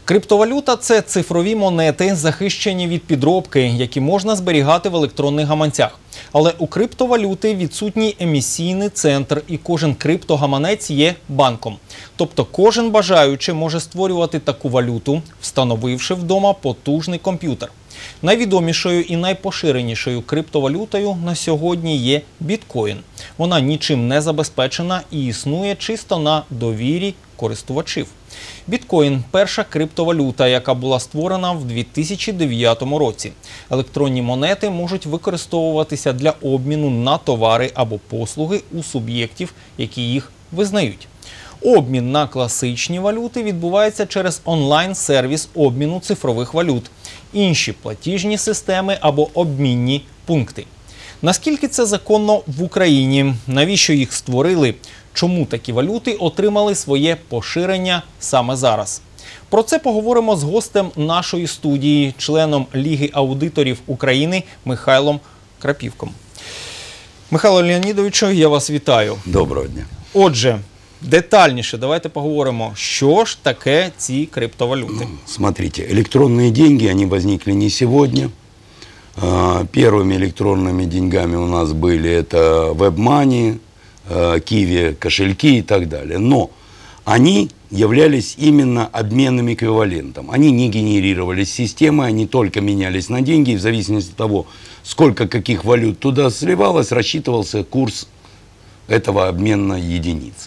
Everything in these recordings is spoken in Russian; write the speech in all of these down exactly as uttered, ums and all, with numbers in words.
Криптовалюта – це цифрові монети, захищені від підробки, які можна зберігати в електронних гаманцях. Але у криптовалюти відсутній емісійний центр, і кожен криптогаманець є банком. Тобто кожен бажаючий може створювати таку валюту, встановивши вдома потужний комп'ютер. Найвідомішою і найпоширенішою криптовалютою на сьогодні є біткоін. Вона нічим не забезпечена і існує чисто на довірі користувачів. Біткоін – перша криптовалюта, яка була створена в дві тисячі дев'ятому році. Електронні монети можуть використовуватися для обміну на товари або послуги у суб'єктів, які їх визнають. Обмін на класичні валюти відбувається через онлайн-сервіс обміну цифрових валют, інші платіжні системи або обмінні пункти. Наскільки це законно в Україні? Навіщо їх створили? Чому такі валюти отримали своє поширення саме зараз? Про це поговоримо з гостем нашої студії, членом Ліги аудиторів України Михайлом Крапівком. Михайло Леонідовичу, я вас вітаю. Доброго дня. Отже, детальніше давайте поговоримо, що ж таке ці криптовалюти. Смотрите, электронные деньги, они возникли не сегодня. Первыми электронными деньгами у нас были это WebMoney, Kiwi, кошельки и так далее. Но они являлись именно обменным эквивалентом. Они не генерировались системой, они только менялись на деньги. И в зависимости от того, сколько каких валют туда сливалось, рассчитывался курс этого обменной единицы.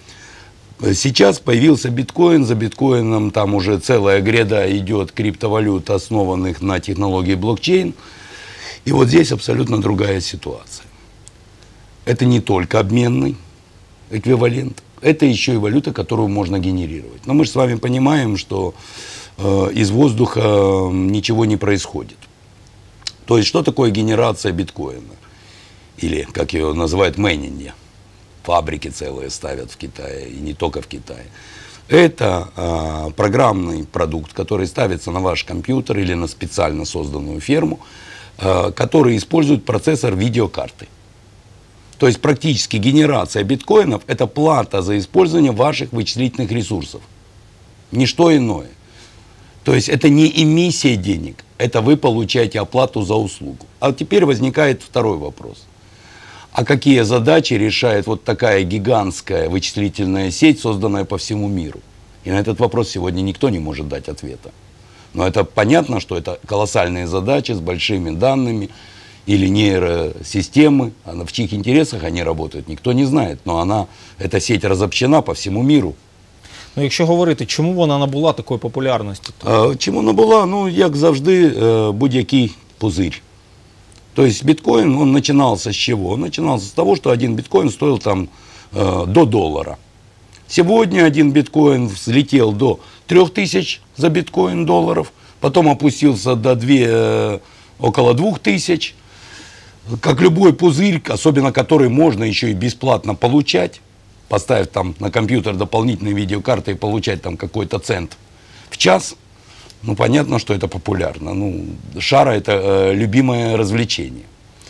Сейчас появился биткоин, за биткоином там уже целая гряда идет криптовалют, основанных на технологии блокчейн. И вот здесь абсолютно другая ситуация. Это не только обменный эквивалент, это еще и валюта, которую можно генерировать. Но мы же с вами понимаем, что э, из воздуха ничего не происходит. То есть, что такое генерация биткоина? Или, как ее называют, майнинг. Фабрики целые ставят в Китае, и не только в Китае. Это э, программный продукт, который ставится на ваш компьютер или на специально созданную ферму, э, который использует процессор видеокарты. То есть практически генерация биткоинов – это плата за использование ваших вычислительных ресурсов. Ничто иное. То есть это не эмиссия денег, это вы получаете оплату за услугу. А теперь возникает второй вопрос. А какие задачи решает вот такая гигантская вычислительная сеть, созданная по всему миру? И на этот вопрос сегодня никто не может дать ответа. Но это понятно, что это колоссальные задачи с большими данными, или нейросистемы, в чьих интересах они работают, никто не знает. Но она, эта сеть разобщена по всему миру. Ну, якщо говорити, чому вона набула такої популярності? А, чому набула? Ну, як завжди, будь-який пузырь. То есть биткоин, он начинался с чего? Он начинался с того, что один биткоин стоил там до доллара. Сегодня один биткоин взлетел до трёх тысяч за биткоин долларов, потом опустился до две, около двух тысяч. Как любой пузырь, особенно который можно еще и бесплатно получать, поставив там на компьютер дополнительные видеокарты и получать там какой-то цент в час, ну понятно, что это популярно. Ну, шара – это э, любимое развлечение.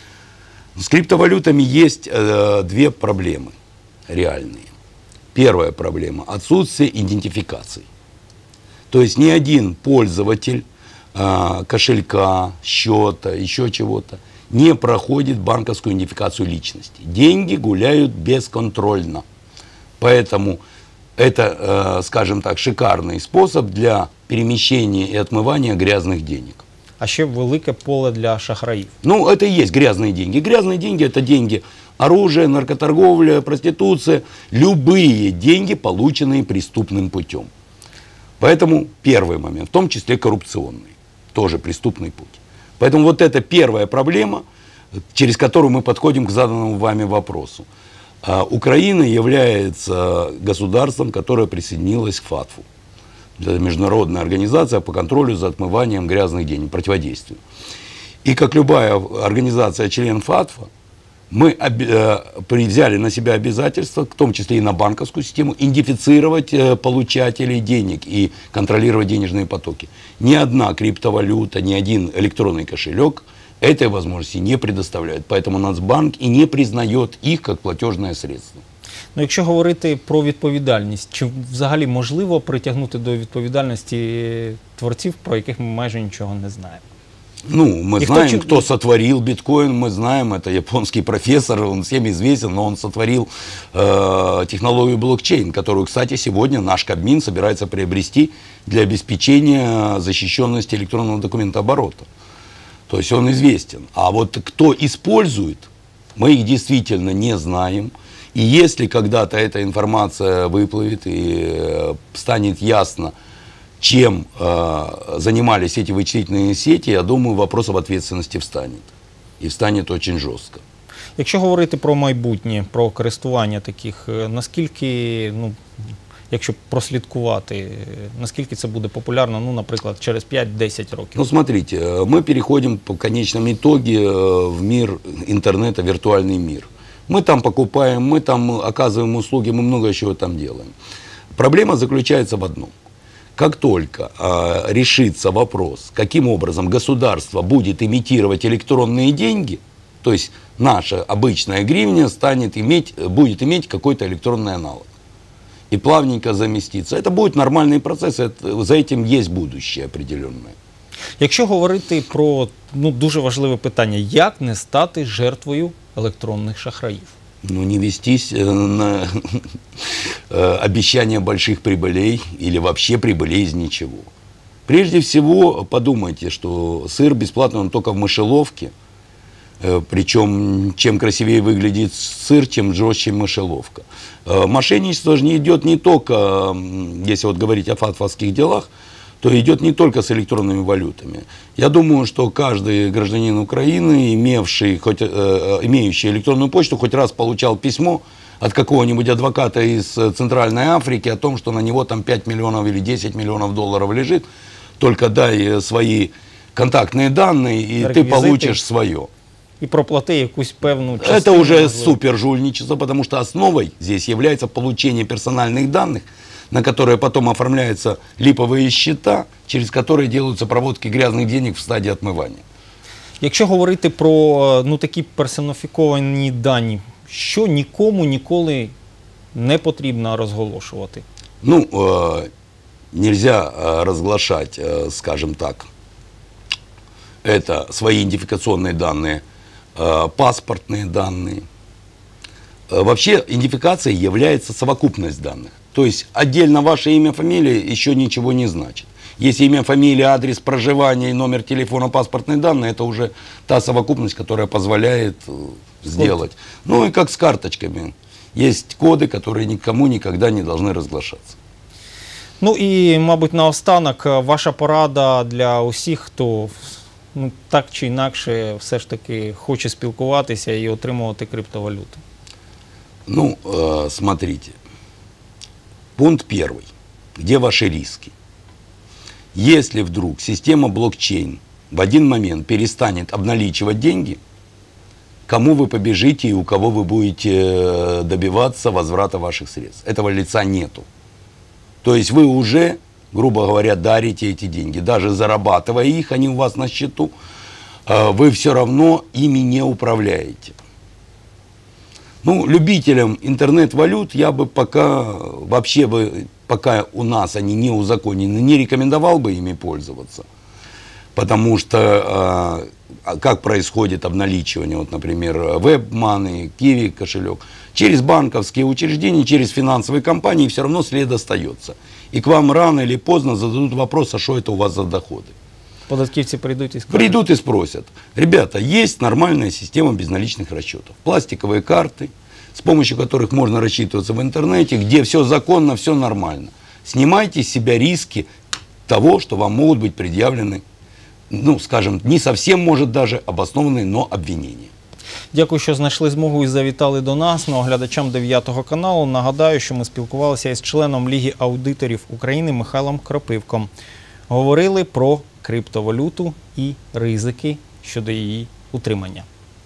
С криптовалютами есть э, две проблемы реальные. Первая проблема – отсутствие идентификации. То есть ни один пользователь э, кошелька, счета, еще чего-то не проходит банковскую идентификацию личности. Деньги гуляют бесконтрольно. Поэтому это, э, скажем так, шикарный способ для перемещения и отмывания грязных денег. А ще велике поле для шахраїв. Ну, это и есть грязные деньги. Грязные деньги – это деньги оружие, наркоторговля, проституция. Любые деньги, полученные преступным путем. Поэтому первый момент, в том числе коррупционный, тоже преступный путь. Поэтому вот это первая проблема, через которую мы подходим к заданному вами вопросу. Украина является государством, которое присоединилось к ФАТФу. Это международная организация по контролю за отмыванием грязных денег, противодействию. И как любая организация, член ФАТФа, мы взяли на себя обязательства, в том числе и на банковскую систему, идентифицировать получателей денег и контролировать денежные потоки. Ни одна криптовалюта, ни один электронный кошелек этой возможности не предоставляет. Поэтому Нацбанк и не признает их как платежное средство. Ну, якщо говорити про відповідальність, чи взагалі можливо притягнути до відповідальності творців, про яких ми майже нічого не знаємо? Ну, мы И знаем, кто, кто сотворил биткоин, мы знаем, это японский профессор, он всем известен, но он сотворил э, технологию блокчейн, которую, кстати, сегодня наш Кабмин собирается приобрести для обеспечения защищенности электронного документооборота. То есть он известен. А вот кто использует, мы их действительно не знаем. И если когда-то эта информация выплывет и э, станет ясно, чем э, занимались эти вычислительные сети, я думаю, вопрос об ответственности встанет. И встанет очень жестко. Якщо говорити про майбутнє, про користування таких, наскільки, ну, якщо прослідкувати, наскільки це буде популярно, ну, наприклад, через п'ять-десять років? Ну, смотрите, мы переходим по конечном итоге в мир интернета, виртуальный мир. Мы там покупаем, мы там оказываем услуги, мы много чего там делаем. Проблема заключается в одном. Как только э, решится вопрос, каким образом государство будет имитировать электронные деньги, то есть наша обычная гривня станет иметь, будет иметь какой-то электронный аналог и плавненько заместиться. Это будет нормальный процесс, это, за этим есть будущее определенное. Якщо говорити про, ну, дуже важливе питання, як не стати жертвою електронних шахраїв? Ну, не вестись на обещания больших прибылей или вообще прибылей из ничего. Прежде всего, подумайте, что сыр бесплатный, он только в мышеловке. Причем, чем красивее выглядит сыр, тем жестче мышеловка. Мошенничество же не идет не только, если вот говорить о фатвовских делах, то идет не только с электронными валютами. Я думаю, что каждый гражданин Украины, имевший, хоть, э, имеющий электронную почту, хоть раз получал письмо от какого-нибудь адвоката из Центральной Африки о том, что на него там пять миллионов или десять миллионов долларов лежит, только дай свои контактные данные, и Реквизиты. Ты получишь свое. И проплати якусь певну частину. Это уже можливо. супер жульничество, потому что основой здесь является получение персональных данных, на которые потом оформляются липовые счета, через которые делаются проводки грязных денег в стадии отмывания. Якщо говорити про, ну, такі персоніфіковані дані, що нікому ніколи не потрібно розголошувати? Ну, э, нельзя э, разглашать, э, скажем так, это свои идентификационные данные, э, паспортные данные. Э, вообще идентификацией является совокупность данных. То есть отдельно ваше имя, фамилия еще ничего не значит. Если имя, фамилия, адрес проживания, номер телефона, паспортные данные, это уже та совокупность, которая позволяет сделать. Ну и как с карточками. Есть коды, которые никому никогда не должны разглашаться. Ну і, мабуть, наостанок, ваша порада для усіх, хто, ну, так чи інакше все ж таки хоче спілкуватися і отримувати криптовалюту. Ну, э, смотрите. Пункт первый. Где ваши риски? Если вдруг система блокчейн в один момент перестанет обналичивать деньги, кому вы побежите и у кого вы будете добиваться возврата ваших средств? Этого лица нету. То есть вы уже, грубо говоря, дарите эти деньги. Даже зарабатывая их, они у вас на счету, вы все равно ими не управляете. Ну, любителям интернет-валют я бы пока, вообще бы, пока у нас они не узаконены, не рекомендовал бы ими пользоваться. Потому что, э, как происходит обналичивание, вот, например, WebMoney, Kiwi кошелек, через банковские учреждения, через финансовые компании все равно след остается. И к вам рано или поздно зададут вопрос, а что это у вас за доходы? Податківці прийдуть і скажуть. Придут и спросят. Ребята, есть нормальная система безналичных расчетов. Пластиковые карты, с помощью которых можно рассчитываться в интернете, где все законно, все нормально. Снимайте с себя риски того, что вам могут быть предъявлены, ну, скажем, не совсем, может, даже обоснованные, но обвинения. Дякую, що знайшли змогу і завітали до нас. Ну, глядачам дев'ятого каналу нагадаю, що ми спілкувалися із членом Ліги аудиторів України Михайлом Кропивком. Говорили про криптовалюту і ризики щодо її утримання.